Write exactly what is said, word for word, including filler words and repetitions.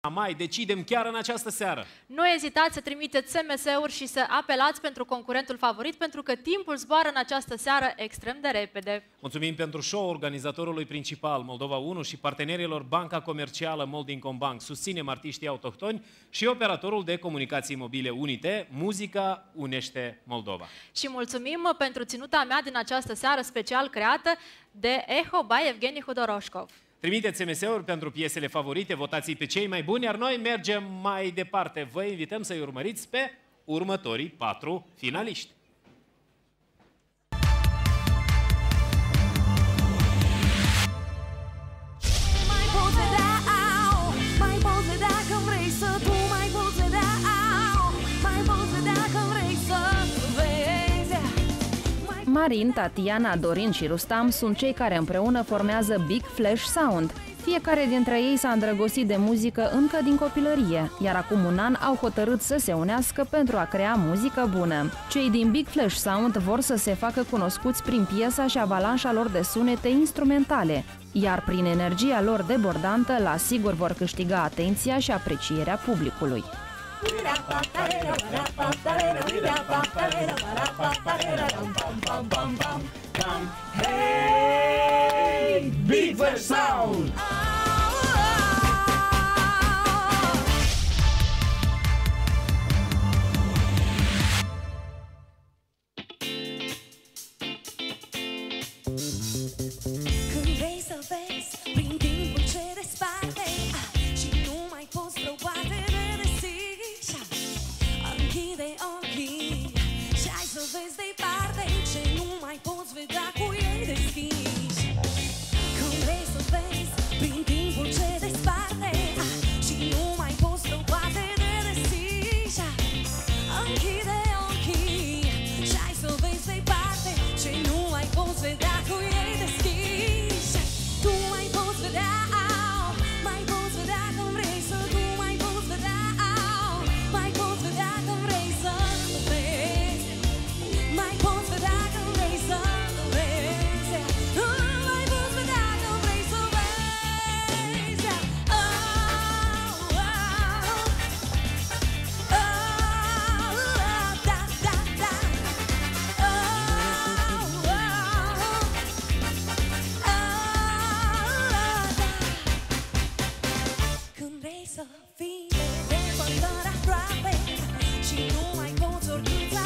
mai decidem chiar în această seară. Nu ezitați să trimiteți S M S-uri și să apelați pentru concurentul favorit, pentru că timpul zboară în această seară extrem de repede. Mulțumim pentru show organizatorului principal Moldova unu și partenerilor Banca Comercială Moldinconbank. Susținem artiștii autohtoni și operatorul de comunicații mobile Unite. Muzica unește Moldova. Și mulțumim pentru ținuta mea din această seară special creată de Echo by Evgeni Hudoroshkov. Trimiteți S M S-uri pentru piesele favorite, votați pe cei mai buni, iar noi mergem mai departe. Vă invităm să-i urmăriți pe următorii patru finaliști. Marin, Tatiana, Dorin și Rustam sunt cei care împreună formează Big Flash Sound. Fiecare dintre ei s-a îndrăgostit de muzică încă din copilărie, iar acum un an au hotărât să se unească pentru a crea muzică bună. Cei din Big Flash Sound vor să se facă cunoscuți prin piesa și avalanșa lor de sunete instrumentale, iar prin energia lor debordantă, la sigur vor câștiga atenția și aprecierea publicului. Hey, Big Flash Sound! Când vrei să vezi prin timpul ce desparte și nu mai poți vreo poate de desișa, închide ochii și hai să vezi departe ce nu mai poți vedea cu ei deschiși. Când vrei să vezi prin timpul ce desparte și nu mai poți vreo poate de desișa, închide ochii și hai să vezi departe ce nu mai poți vedea cu ei deschiși. Tu mai poți vedea, mai poți vedea când vrei să, tu mai poți vedea, mai poți vedea când vrei să vezi, mai poți vedea când vrei să vezi, mai poți vedea când vrei să vezi. Oh, oh, oh, da, da, da. Oh, când vrei să fii de depărtări aproape și nu mai poți oricât